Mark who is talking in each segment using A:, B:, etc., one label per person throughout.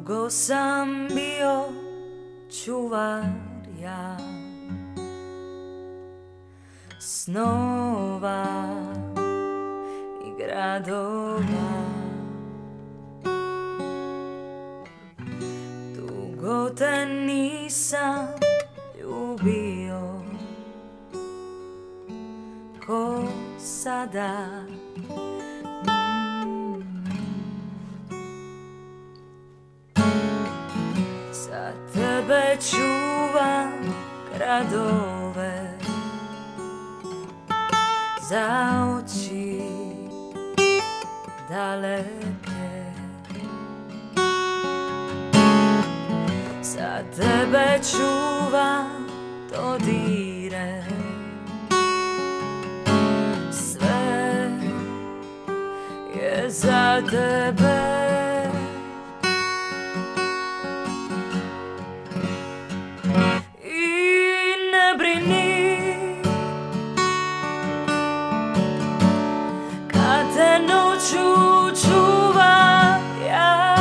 A: Dugo sam bio čuvar ja snova i gradova. Dugo te nisam ljubio ko sada. Za tebe čuvam gradove, za oči daleke. Za tebe čuvam dodire, sve je za tebe. Te noću čuvam ja,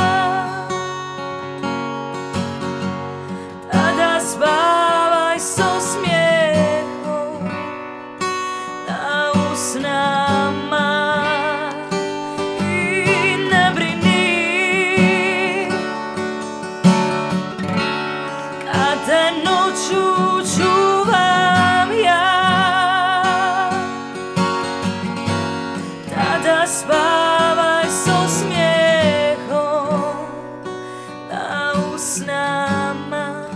A: tada spavaj s osmijehom na usnama i ne brini. Kad te noću čuvam ja, tada spavaj s osmijehom na usnama.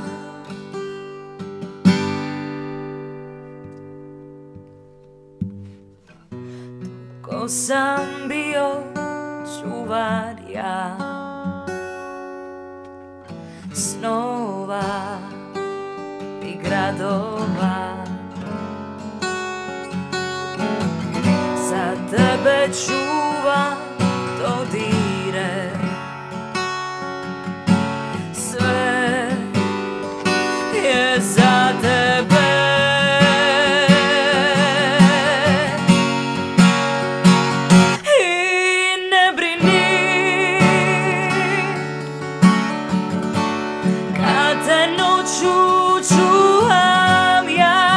A: Dugo sam bio čuvar ja snova i gradova. Za tebe čuvam dodire, sve je za tebe. I ne brini, kad te noću čuvam ja,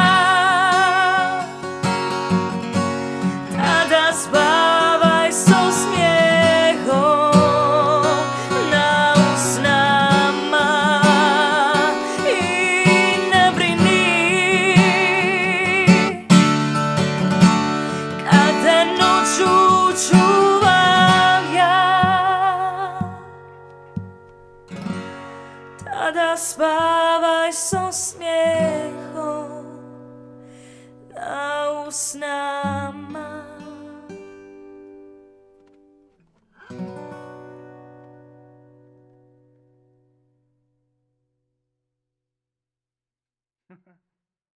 A: tada spavaj s osmijehom na usnama i ne brini. Kad te noću čuvam ja, tada spavaj s osmijehom na usnama.